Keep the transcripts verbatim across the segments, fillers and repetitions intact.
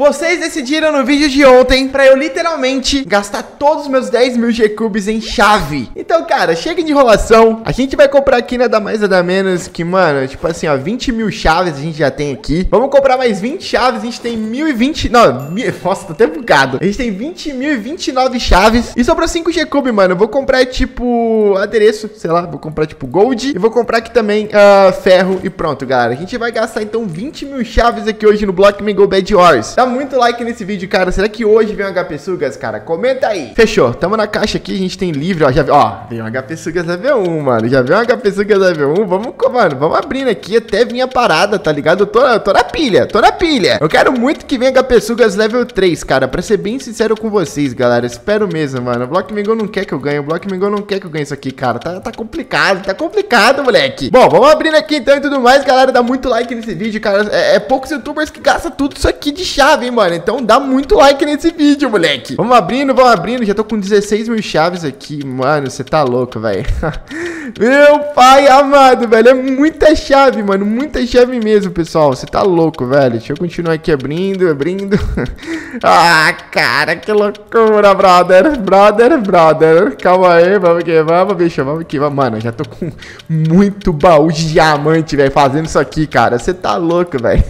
Vocês decidiram no vídeo de ontem pra eu literalmente gastar todos os meus dez mil G-Cubes em chave. Então, cara, chega de enrolação. A gente vai comprar aqui nada mais nada menos que, mano, tipo assim, ó, vinte mil chaves a gente já tem aqui. Vamos comprar mais vinte chaves, a gente tem mil e vinte... Não, mil... nossa, tô até bugado. A gente tem vinte mil e vinte e nove chaves. E sobrou cinco G-Cube, mano. Eu vou comprar, tipo, adereço, sei lá. Vou comprar, tipo, gold. E vou comprar aqui também uh, ferro. E pronto, galera. A gente vai gastar, então, vinte mil chaves aqui hoje no Blockman Go Bad Wars. Dá muito like nesse vídeo, cara. Será que hoje vem um H P Sugas, cara? Comenta aí. Fechou. Tamo na caixa aqui. A gente tem livre, ó. Já vi, ó. Veio um H P Sugas level um, mano. Já veio um H P Sugas level um. Vamos, mano, vamos abrindo aqui até vir a parada, tá ligado? Eu tô, eu tô na pilha. Tô na pilha. Eu quero muito que venha H P Sugas level três, cara. Pra ser bem sincero com vocês, galera. Espero mesmo, mano. O Blockman Go não quer que eu ganhe. O Blockman Go não quer que eu ganhe isso aqui, cara. Tá, tá complicado. Tá complicado, moleque. Bom, vamos abrindo aqui então e tudo mais, galera. Dá muito like nesse vídeo, cara. É, é poucos youtubers que gastam tudo isso aqui de chave, hein, mano. Então dá muito like nesse vídeo, moleque. Vamos abrindo, vamos abrindo. Já tô com dezesseis mil chaves aqui. Mano, você tá louco, velho. Meu pai amado, velho. É muita chave, mano. Muita chave mesmo, pessoal. Você tá louco, velho. Deixa eu continuar aqui abrindo, abrindo. Ah, cara, que loucura, brother. Brother, brother. Calma aí, vamos que vamos, bicho. Vamos que vamos. Mano, eu já tô com muito baú de diamante, velho, fazendo isso aqui, cara. Você tá louco, velho.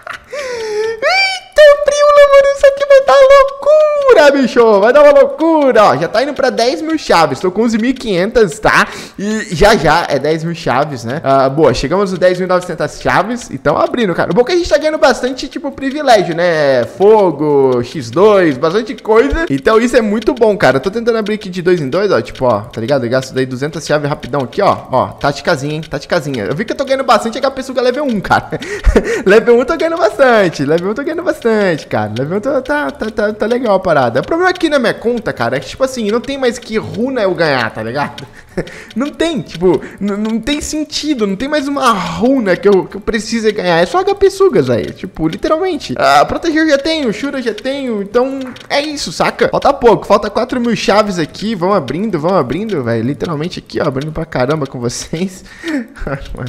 Isso aqui vai dar loucura, bicho. Vai dar uma loucura. Ó, já tá indo pra dez mil chaves. Tô com onze mil e quinhentas, tá? E já já é dez mil chaves, né? Ah, boa, chegamos nos dez mil e novecentas chaves. Então abrindo, cara. O bom é que a gente tá ganhando bastante, tipo, privilégio, né? Fogo, X dois, bastante coisa. Então isso é muito bom, cara. Eu tô tentando abrir aqui de dois em dois, ó. Tipo, ó, tá ligado? Eu gasto daí duzentas chaves rapidão aqui, ó. Ó, táticazinha, hein? Táticazinha. Eu vi que eu tô ganhando bastante H P Suga level um, cara. Level um eu tô ganhando bastante. Level um eu tô ganhando bastante, cara. Level um tá, tá, tá, tá, tá legal a parada. O problema aqui na minha conta, cara, é que, tipo assim, não tem mais que runa eu ganhar, tá ligado? Não tem, tipo, não tem sentido. Não tem mais uma runa que eu, que eu precise ganhar. É só H P Sugas, velho. Tipo, literalmente. Ah, proteger eu já tenho, Shura já tenho. Então, é isso, saca? Falta pouco, falta quatro mil chaves aqui. Vão abrindo, vão abrindo, velho. Literalmente aqui, ó, abrindo pra caramba com vocês. Ai, mano.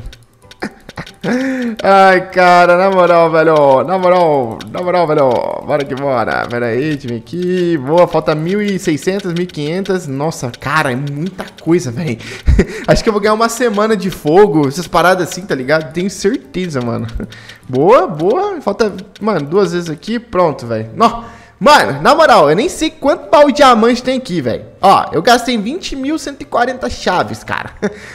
Ai, cara, na moral, velho. Na moral, na moral, velho. Bora que bora. Pera aí, time aqui. Boa, falta mil e seiscentas, mil e quinhentas. Nossa, cara, é muita coisa, velho. Acho que eu vou ganhar uma semana de fogo. Essas paradas assim, tá ligado? Tenho certeza, mano. Boa, boa. Falta, mano, duas vezes aqui. Pronto, velho. Mano, na moral, eu nem sei quanto baú de diamante tem aqui, velho. Ó, eu gastei vinte mil cento e quarenta chaves, cara.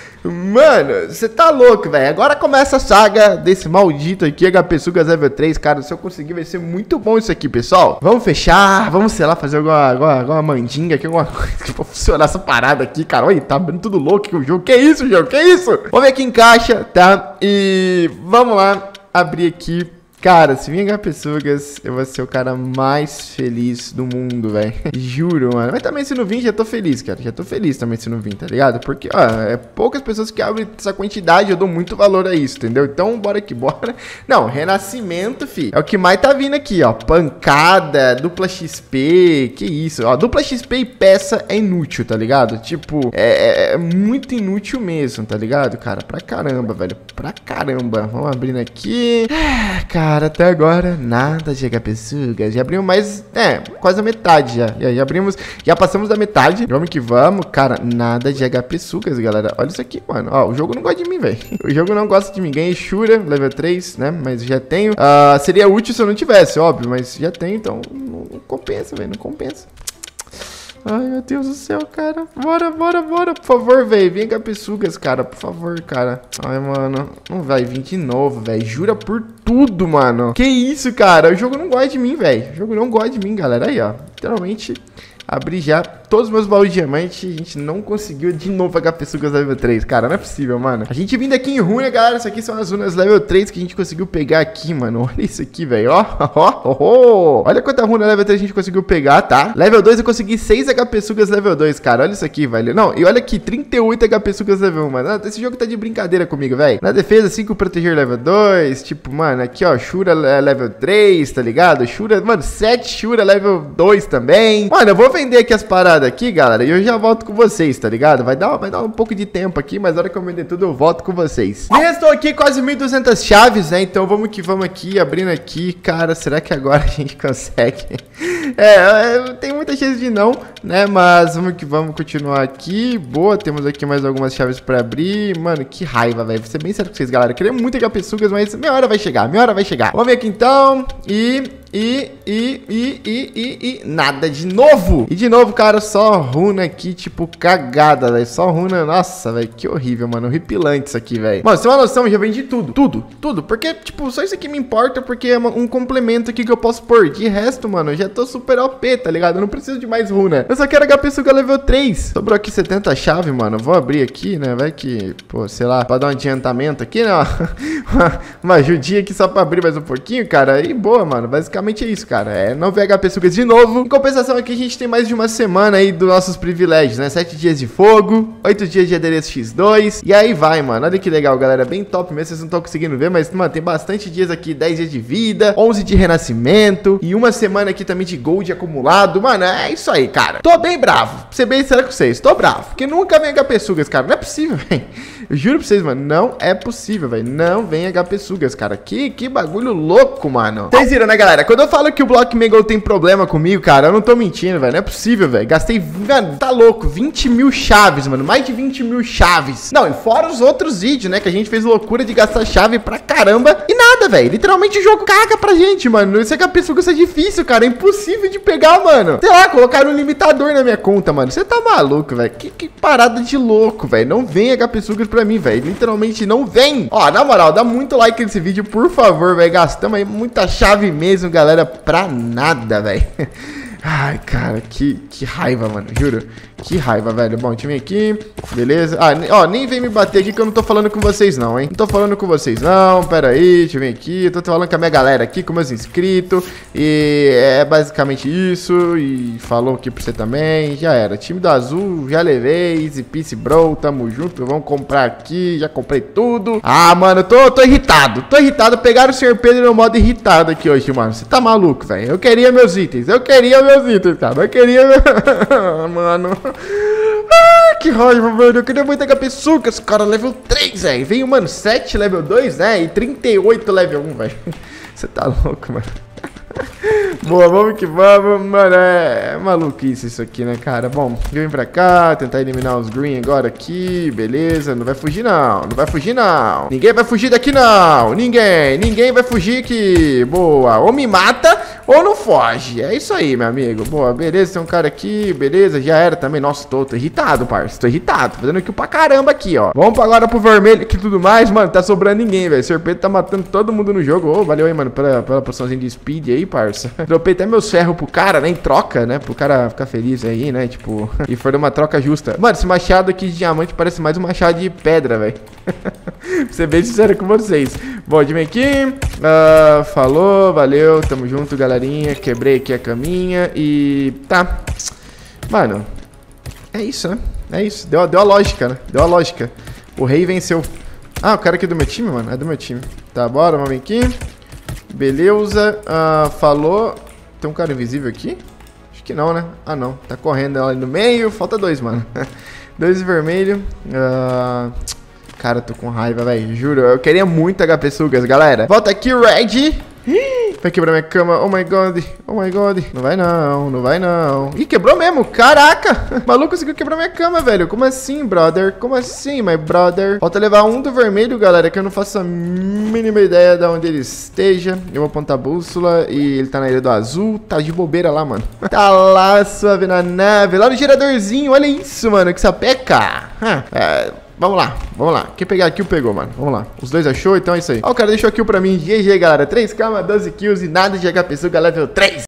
Mano, você tá louco, velho. Agora começa a saga desse maldito aqui, H P Sugas level três, cara. Se eu conseguir, vai ser muito bom isso aqui, pessoal. Vamos fechar, vamos, sei lá, fazer alguma, alguma, alguma mandinga aqui, alguma coisa que pra funcionar essa parada aqui, cara. Olha, tá abrindo tudo louco aqui o jogo. Que isso, jogo? Que isso? Vamos ver aqui em caixa, tá? E vamos lá abrir aqui. Cara, se vir H P Sugas, eu vou ser o cara mais feliz do mundo, velho. Juro, mano. Mas também se não vir, já tô feliz, cara. Já tô feliz também se não vir, tá ligado? Porque, ó, é poucas pessoas que abrem essa quantidade, eu dou muito valor a isso, entendeu? Então, bora que bora. Não, renascimento, fi. É o que mais tá vindo aqui, ó. Pancada, dupla X P, que isso. Ó, dupla X P e peça é inútil, tá ligado? Tipo, é, é muito inútil mesmo, tá ligado, cara? Pra caramba, velho. Pra caramba. Vamos abrindo aqui. Ah, cara. Cara, até agora, nada de H P Sugas. Já abrimos mais, é, quase a metade já. Já, já abrimos, já passamos da metade. Vamos que vamos. Cara, nada de H P Sugas, galera. Olha isso aqui, mano. Ó, o jogo não gosta de mim, velho. O jogo não gosta de mim. Ganhei Shura, level três, né? Mas já tenho. Uh, seria útil se eu não tivesse, óbvio. Mas já tenho, então não, não compensa, velho. Não compensa. Ai, meu Deus do céu, cara. Bora, bora, bora. Por favor, velho. Vem H P Sugas, cara. Por favor, cara. Ai, mano. Não vai vir de novo, velho. Jura por tudo, mano. Que isso, cara. O jogo não gosta de mim, velho. O jogo não gosta de mim, galera. Aí, ó. Literalmente, abri já todos os meus baús de diamante. A gente não conseguiu de novo H P Sugas level três, cara. Não é possível, mano. A gente vindo aqui em runa, galera. Isso aqui são as runas level três que a gente conseguiu pegar aqui, mano. Olha isso aqui, velho. Ó, ó, ó, ó. Olha quanta runa level três a gente conseguiu pegar, tá? Level dois eu consegui seis H P Sugas level dois, cara. Olha isso aqui, velho. Não, e olha aqui, trinta e oito H P Sugas level um, mano. Esse jogo tá de brincadeira comigo, velho. Na defesa, cinco proteger level dois. Tipo, mano, aqui, ó, Shura level três, tá ligado? Shura, mano, sete Shura level dois também. Mano, eu vou vender aqui as paradas parada aqui, galera, e eu já volto com vocês, tá ligado? Vai dar, vai dar um pouco de tempo aqui, mas na hora que eu vender tudo, eu volto com vocês. Me restou aqui quase mil e duzentas chaves, né? Então vamos que vamos aqui, abrindo aqui. Cara, será que agora a gente consegue? É, é, tem muita chance de não, né? Mas vamos que vamos continuar aqui. Boa, temos aqui mais algumas chaves pra abrir. Mano, que raiva, velho. Vou ser bem sério com vocês, galera. Eu queria muito H P Sugas, mas minha hora vai chegar, minha hora vai chegar. Vamos ver aqui então. E... E, e, e, e, e, e, nada de novo. E de novo, cara, só runa aqui, tipo, cagada, velho. Só runa, nossa, velho, que horrível, mano. Horripilante isso aqui, velho. Mano, você tem uma noção, eu já vendi tudo, tudo, tudo. Porque, tipo, só isso aqui me importa, porque é um complemento aqui que eu posso pôr. De resto, mano, eu já tô super O P, tá ligado? Eu não preciso de mais runa. Eu só quero H P Suga level três. Sobrou aqui setenta chave, mano. Vou abrir aqui, né, vai que, pô, sei lá, pra dar um adiantamento aqui, né, ó. Uma ajudinha aqui só pra abrir mais um pouquinho, cara. E boa, mano, basicamente é isso, cara. É não ver H P Sugas de novo. Em compensação aqui a gente tem mais de uma semana aí dos nossos privilégios, né? sete dias de fogo, oito dias de adereço X dois. E aí vai, mano. Olha que legal, galera. Bem top mesmo. Vocês não estão conseguindo ver, mas, mano, tem bastante dias aqui. dez dias de vida, onze de renascimento. E uma semana aqui também de gold acumulado. Mano, é isso aí, cara. Tô bem bravo. Pra ser bem sério com vocês. Tô bravo. Porque nunca vem H P Sugas, cara. Não é possível, velho. Eu juro pra vocês, mano. Não é possível, velho. Não vem H P Sugas, cara. Que, que bagulho louco, mano. Vocês viram, né, galera? Quando eu falo que o Blockmangle tem problema comigo, cara, eu não tô mentindo, velho. Não é possível, velho. Gastei, mano, tá louco, vinte mil chaves, mano. Mais de vinte mil chaves. Não, e fora os outros vídeos, né? Que a gente fez loucura de gastar chave pra caramba. E nada, velho. Literalmente o jogo caga pra gente, mano. Esse H P Sugas é difícil, cara. É impossível de pegar, mano. Sei lá, colocaram um limitador na minha conta, mano. Você tá maluco, velho. Que, que parada de louco, velho. Não vem H P Sugas pra mim, velho. Literalmente não vem. Ó, na moral, dá muito like nesse vídeo, por favor, velho. Gastamos aí muita chave mesmo, galera, pra nada, velho. Ai, cara, que, que raiva, mano, juro. Que raiva, velho. Bom, time aqui, beleza. Ah, ó, nem vem me bater aqui que eu não tô falando com vocês não, hein. Não tô falando com vocês não, pera aí, deixa eu vir aqui. Tô falando com a minha galera aqui, com meus inscritos. E é basicamente isso. E falou aqui pra você também, já era. Time do azul, já levei, easy peasy, bro, tamo junto. Vamos comprar aqui, já comprei tudo. Ah, mano, eu tô, tô irritado, tô irritado. Pegaram o senhor Pedro no modo irritado aqui hoje, mano. Você tá maluco, velho. Eu queria meus itens, eu queria meus itens, cara. Eu queria, mano. Ah, que raiva, mano. Eu queria muito H P Sugas, cara, level três, velho. Veio, mano, sete level dois, né? E trinta e oito level um, velho. Você tá louco, mano. Boa, vamos que vamos, mano. É, é maluquice isso aqui, né, cara? Bom, eu vim pra cá, tentar eliminar os green agora aqui. Beleza, não vai fugir não, não vai fugir não. Ninguém vai fugir daqui não. Ninguém, ninguém vai fugir aqui. Boa, ou me mata ou não foge. É isso aí, meu amigo. Boa, beleza, tem um cara aqui. Beleza, já era também. Nossa, tô, tô irritado, parça. Tô irritado, fazendo aqui pra caramba aqui, ó. Vamos agora pro vermelho aqui e tudo mais, mano. Tá sobrando ninguém, velho. O Serpente tá matando todo mundo no jogo. Ô, oh, valeu aí, mano, pela, pela poçãozinha de speed aí, parça. Dropei até meus ferros pro cara, né, em troca, né, pro cara ficar feliz aí, né, tipo, e foi uma troca justa. Mano, esse machado aqui de diamante parece mais um machado de pedra, velho. Pra ser bem sincero com vocês. Bom, de aqui, uh, falou, valeu, tamo junto, galerinha. Quebrei aqui a caminha e tá. Mano, é isso, né, é isso, deu, deu a lógica, né, deu a lógica. O rei venceu. Ah, o cara aqui é do meu time, mano, é do meu time. Tá, bora, vamos aqui. Beleza, uh, falou. Tem um cara invisível aqui? Acho que não, né? Ah, não. Tá correndo ali no meio. Falta dois, mano. Dois vermelho. Uh... Cara, tô com raiva, velho. Juro. Eu queria muito H P Sugas, galera. Volta aqui, Red. Vai quebrar minha cama. Oh my god. Oh my god. Não vai não. Não vai não. Ih, quebrou mesmo. Caraca. O maluco conseguiu quebrar minha cama, velho. Como assim, brother? Como assim, my brother? Falta levar um do vermelho, galera, que eu não faço a mínima ideia de onde ele esteja. Eu vou apontar a bússola e ele tá na ilha do azul. Tá de bobeira lá, mano. Tá lá, suave na nave. Lá no geradorzinho. Olha isso, mano. Que sapeca. É... Vamos lá, vamos lá. Quem pegar kill pegou, mano. Vamos lá. Os dois achou, então é isso aí. Ó, o cara deixou a kill pra mim. G G, galera. três K, doze kills e nada de H P Suga level três.